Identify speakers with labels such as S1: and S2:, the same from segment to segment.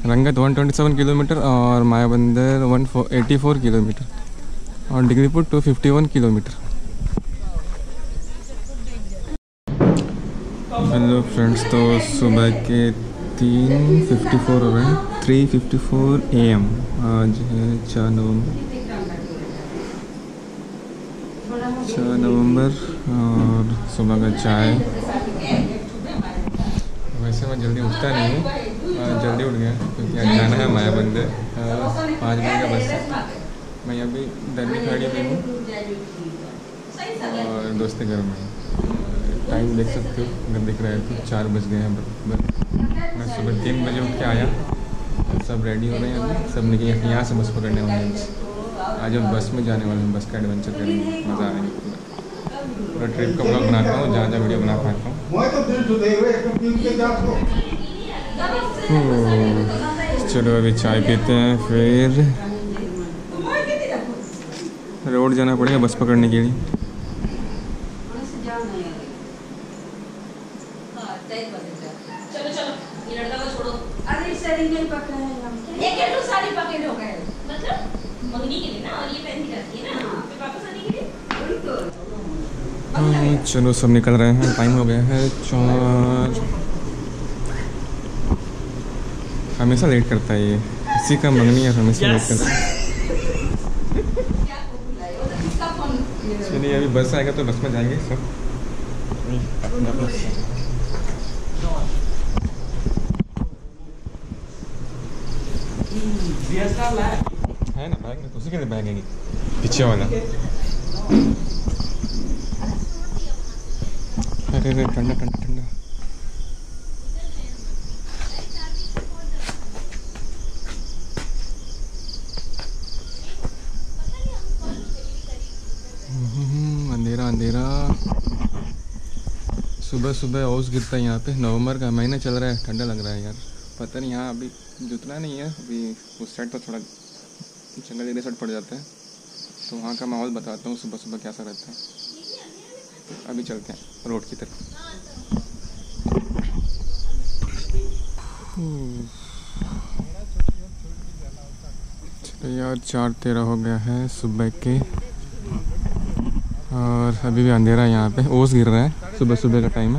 S1: रंगत 127 किलोमीटर और मायाबंदर 184 किलोमीटर और डिग्रीपुर 251 किलोमीटर। हेलो फ्रेंड्स, तो सुबह के 3:54 हो रहे हैं, 3:54 AM। आज है 4 नवंबर और सुबह का चाय। वैसे मैं जल्दी उठता नहीं हूँ, जल्दी उठ गया क्योंकि आज जाना है मायाबंदर 5 बजे का बस से। मैं अभी दरनी खाड़ी में हूँ और दोस्त के घर में। टाइम देख सकते हो, अगर दिख रहा है तो 4 बज गए हैं बस। मैं सुबह 3 बजे उठ के आया, सब रेडी हो रहे हैं अभी, सब निकले यहाँ से बस पकड़ने वाले हैं। आज हम बस में जाने वाले हैं, बस का एडवेंचर करेंगे, मज़ा आएगा पूरा ट्रिप का ब्लॉग बनाता हूँ, जहाँ जहाँ वीडियो बना पाता हूँ। चलो अभी चाय पीते हैं, फिर रोड जाना पड़ेगा बस पकड़ने के लिए। चलो सब निकल रहे हैं, टाइम हो गया है 4। हमेशा लेट करता है ये, इसी का मंगनी है, हमेशा लेट करता है। चलिए अभी बस आएगा तो बस में जाएंगे सब। है ना बैग में, उसी के लिए बैग है पीछे वाला। अरे ठंडा ठंडा ठंडा। अंधेरा अंधेरा। सुबह सुबह ओस गिरता है यहाँ पे। नवंबर का महीना चल रहा है, ठंडा लग रहा है यार। पता नहीं यहाँ अभी जुतना नहीं है, अभी उस साइड पर थोड़ा जंगल एरिया साइड पड़ जाता है, तो वहाँ का माहौल बताता हूँ सुबह सुबह कैसा रहता है। तो अभी चलते हैं रोड की तरफ। चलो यार 4:13 हो गया है सुबह के, और अभी भी अंधेरा है यहाँ पे, ओस गिर रहा है, सुबह सुबह का टाइम है।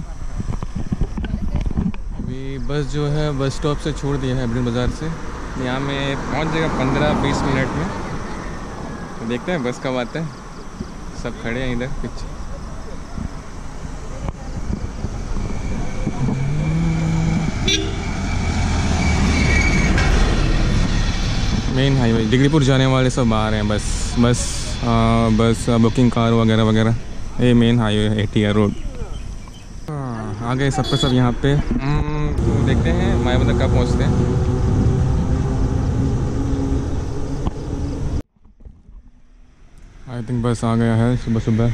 S1: अभी बस जो है बस स्टॉप से छोड़ दिया है अब्रिन बाज़ार से, यहाँ में पहुँच जाएगा 15-20 मिनट में। तो देखते हैं बस कब आता है। सब खड़े हैं इधर पीछे। मेन हाईवे डिग्रीपुर जाने वाले सब आ रहे हैं, बस बुकिंग कार वगैरह वगैरह। ये मेन हाईवे है, ATR रोड। आ गए सब पे सब यहाँ पे। तो देखते हैं मायाबंदर कब पहुँचते हैं। आई थिंक बस आ गया है सुबह सुबह।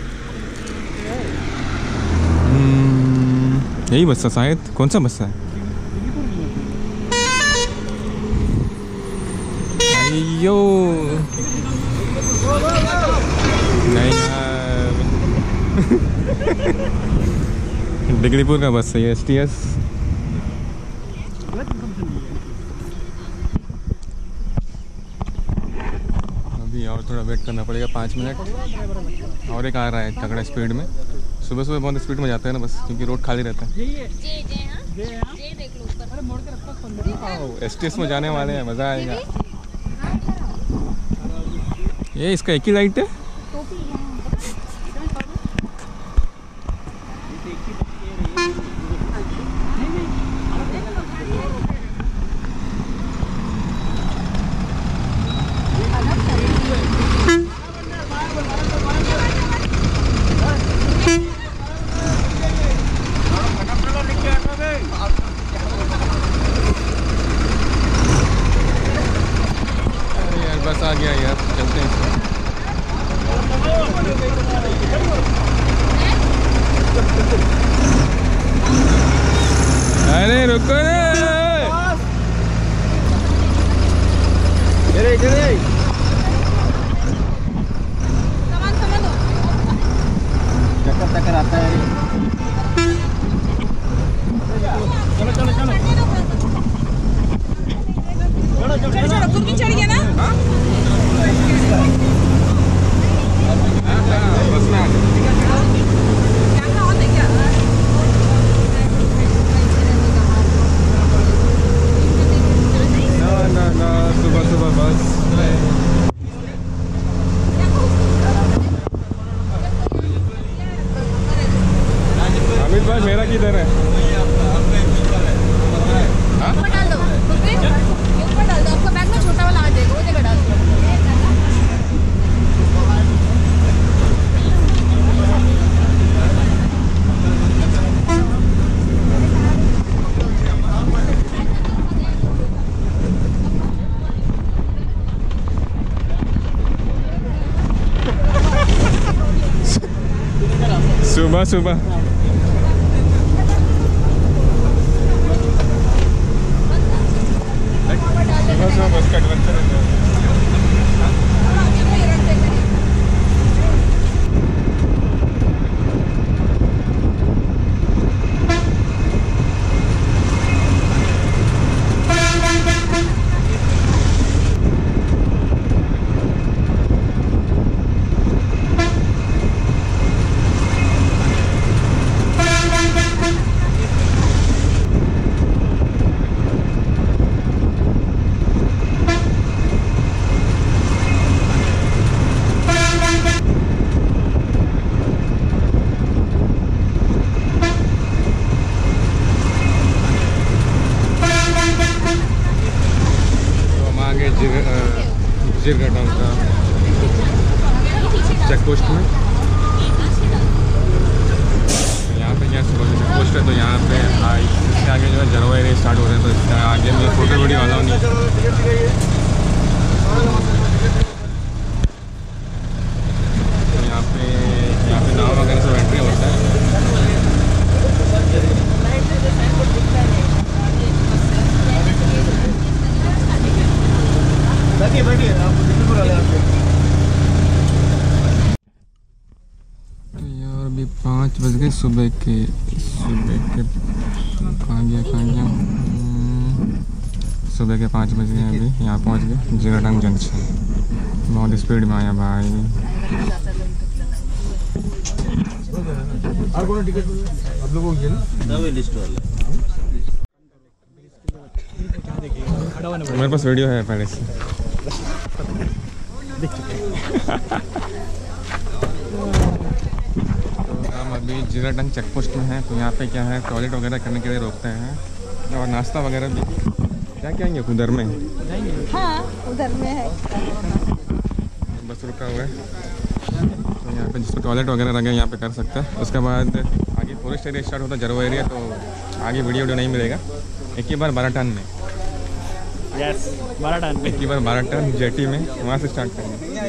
S1: यही बस है शायद। कौन सा बस है? अयो नहीं यार डिग्रीपुर का बस है ये, STS। अभी और थोड़ा वेट करना पड़ेगा 5 मिनट। और एक आ रहा है तगड़ा स्पीड में। सुबह सुबह बहुत स्पीड में जाता है ना बस, क्योंकि रोड खाली रहता है। STS में जाने वाले हैं, मज़ा आएगा। ये इसका एक ही लाइट है। बस आ गया यार, चलते हैं। अरे रुको रे, चक्कर आता है। चलो चलो चलो। सुबह सुबह बस का एडवेंचर है। जिरगटान का चेक पोस्ट में यहाँ पे क्या सुबह चेक पोस्ट है, तो यहाँ पे इसके आगे जो है जरवा एरिया स्टार्ट हो रहे हैं, तो इसके आगे में फोटो वीडियो वाला नहीं। तो यहाँ पे नाव वगैरह सब एंट्री होता है। तो यार अभी 5 बज गए सुबह के कहाँ गया सुबह के 5 बज गए। अभी यहाँ पहुँच गए जिरगटान जंक्शन। बहुत स्पीड में आया भाई। आप लोगों की ना मेरे पास वीडियो है पहले से। तो हम अभी जिरगटान चेक पोस्ट में हैं। तो यहाँ पे क्या है, टॉयलेट वगैरह करने के लिए रोकते हैं और नाश्ता वगैरह भी। क्या कहेंगे उधर में?
S2: हाँ उधर में है।
S1: बस रुका हुआ है, तो यहाँ पे जिसको टॉयलेट वगैरह लगे यहाँ पे कर सकता है। उसके बाद आगे फॉरेस्ट एरिया स्टार्ट होता है, जरवा एरिया। तो आगे वीडियो नहीं मिलेगा। एक ही बार 12 टन में,
S3: यस 12 टन में,
S1: एक ही बार 12 टन जेटी में, वहाँ से स्टार्ट करेंगे।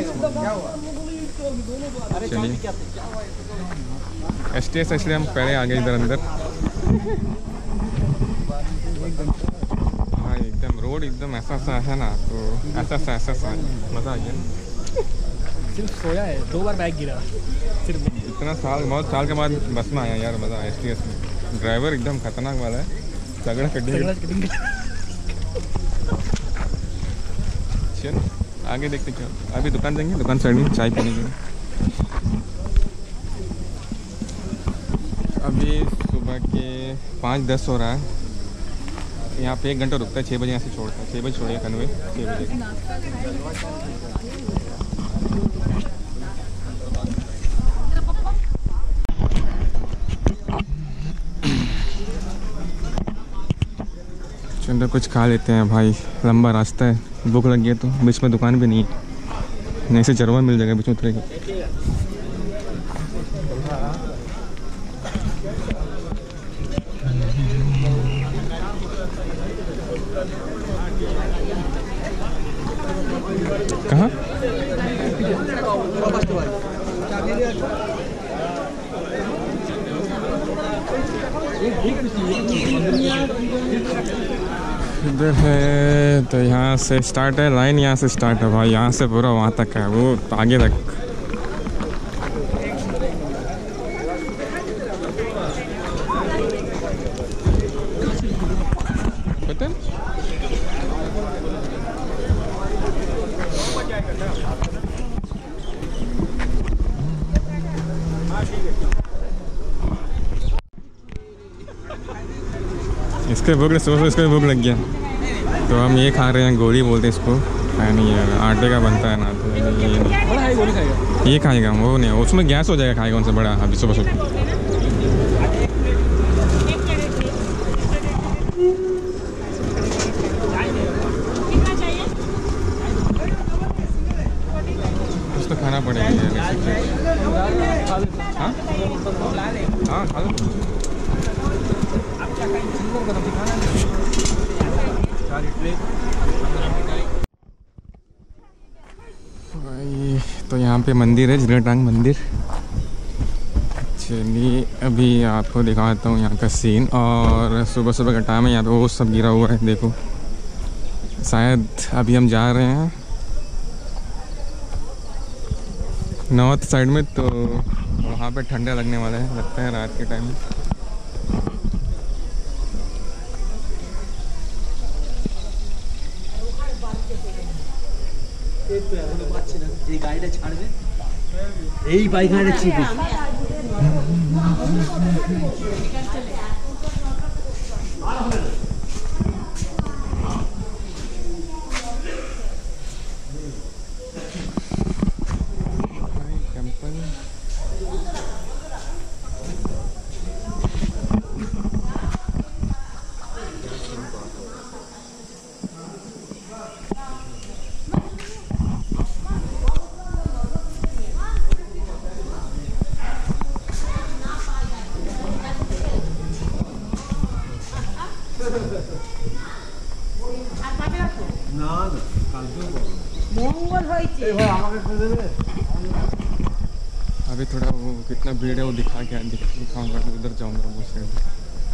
S1: चलिए STS इसलिए हम पहले आ गए इधर अंदर। हाँ एकदम रोड एकदम ऐसा सा है ना, तो ऐसा सा मज़ा आ गया।
S3: सिर्फ सोया है, 2 बार बैग गिरा सिर्फ।
S1: इतना साल, बहुत साल के बाद बस में आया यार, मज़ा STS में। ड्राइवर एकदम खतरनाक वाला है, तगड़ा कटिंग। चल आगे देखते क्या। अभी दुकान जाएंगे, दुकान साइड में चाय पीने के। अभी सुबह के 5:10 हो रहा है। यहाँ पे 1 घंटा रुकता है। 6 बजे यहाँ से छोड़ता है। 6 बजे छोड़िए कन्वे, 6 बजे। चलो कुछ खा लेते हैं भाई, लंबा रास्ता है, भूख लग गया। तो बीच में दुकान भी नहीं है, नहीं से जरवा मिल जाएगा बीच में उतरेगा। कहाँ? इधर है, तो यहाँ से स्टार्ट है लाइन, यहाँ से स्टार्ट है भाई, यहाँ से पूरा वहाँ तक है, वो आगे तक। पता है? इसके भूख सुबह इसको भूख लग गया, तो हम ये खा रहे हैं, गोली बोलते हैं इसको। नहीं यार, आटे का बनता है ना, तो ये खाएगा वो नहीं, उसमें गैस हो जाएगा खाएगा उनसे बड़ा। अभी सुबह सुबह कुछ तो खाना पड़ेगा। हाँ हाँ खा लो। तो यहाँ पे मंदिर है, जिरगटान मंदिर। चलिए अभी आपको दिखाता हूँ यहाँ का सीन। और सुबह सुबह का टाइम है, यहाँ पे वो सब गिरा हुआ है देखो। शायद अभी हम जा रहे हैं नॉर्थ साइड में, तो वहाँ पे ठंडा लगने वाला है लगता है रात के टाइम में।
S3: यही बाइक
S1: अभी थोड़ा वो कितना भीड़ है वो दिखाऊंगा, उधर जाऊंगा वो साइड।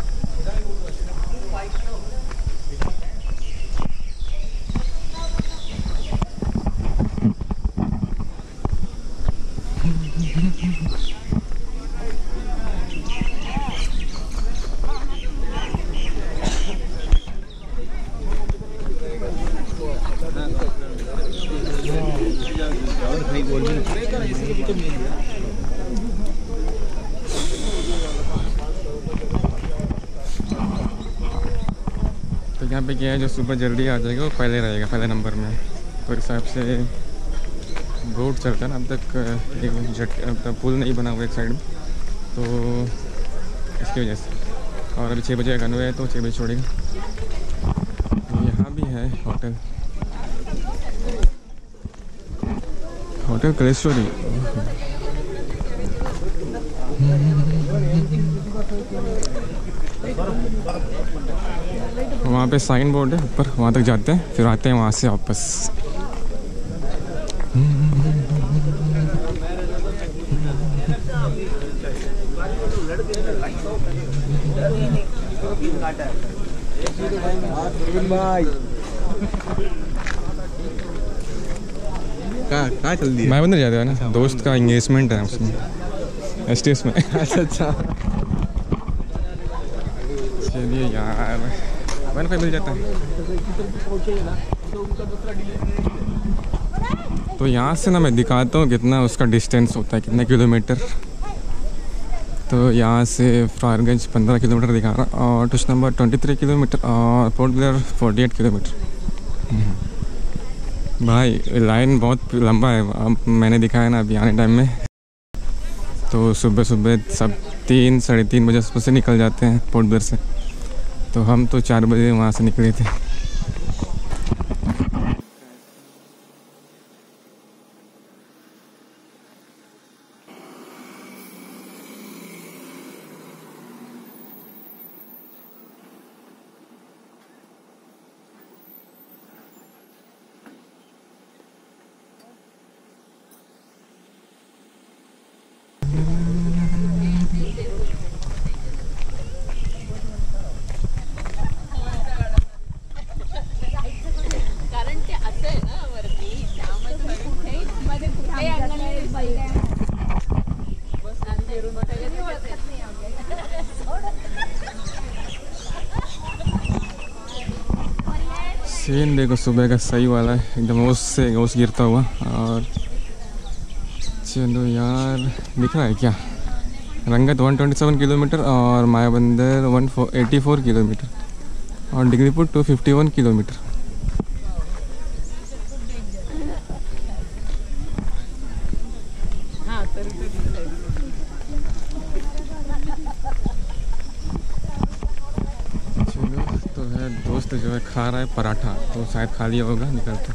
S1: तो यहाँ पे क्या है, जो सुबह जल्दी आ जाएगा वो पहले रहेगा, पहले नंबर में। तो हिसाब से रोड चलता है ना, अब तक एक पुल नहीं बना हुआ एक साइड में, तो इसकी वजह से। और अभी 6 बजे का कन्वे है तो 6 बजे छोड़ेगा। यहाँ भी है होटल कलेश्वरी। वहाँ पे साइन बोर्ड है ऊपर, वहाँ तक जाते हैं फिर आते हैं वहाँ से वापस।
S4: कहाँ चल दिया?
S1: मैं बंदर जाते हैं ना, दोस्त का एंगेजमेंट है उसमें, एसटीएस में।
S4: अच्छा
S1: चलिए यार, 1.5 मिल जाता है। तो यहाँ से ना मैं दिखाता हूँ कितना उसका डिस्टेंस होता है, कितना किलोमीटर। तो यहाँ से फारगंज 15 किलोमीटर दिखा रहा, और टूस नंबर 23 किलोमीटर, और पोर्ट ब्लेयर 48 किलोमीटर। भाई लाइन बहुत लंबा है। अब मैंने दिखाया ना अभी आने टाइम में, तो सुबह सुबह सब 3 साढ़े 3 बजे से निकल जाते हैं पोर्ट ब्लेयर से। तो हम तो 4 बजे वहाँ से निकले थे। सीन देखो सुबह का सही वाला है, एकदम ओस से ओस गिरता हुआ। और चलो यार, दिख रहा है क्या? रंगत 127 किलोमीटर, और मायाबंदर 184 किलोमीटर, और डिग्रीपुर 251 किलोमीटर। दोस्त जो है खा रहा है पराठा, तो शायद खा लिया होगा निकलता।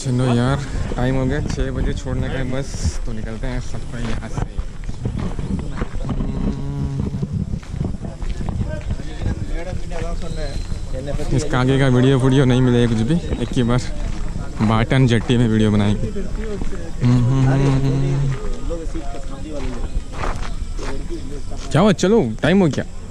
S1: चलो यार टाइम हो गया 6 बजे छोड़ने का है बस, तो निकलते हैं सबको यहाँ से। इसका आगे का वीडियो नहीं मिलेगा कुछ भी, एक ही बार बाटन जट्टी में वीडियो बनाएंगे। क्या हुआ, चलो टाइम हो गया।